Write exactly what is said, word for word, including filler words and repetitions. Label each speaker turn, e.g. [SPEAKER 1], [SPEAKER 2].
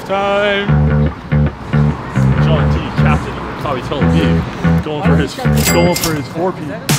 [SPEAKER 1] time. John T, captain of Maccabi Tel Aviv, going for his going for his four-peat.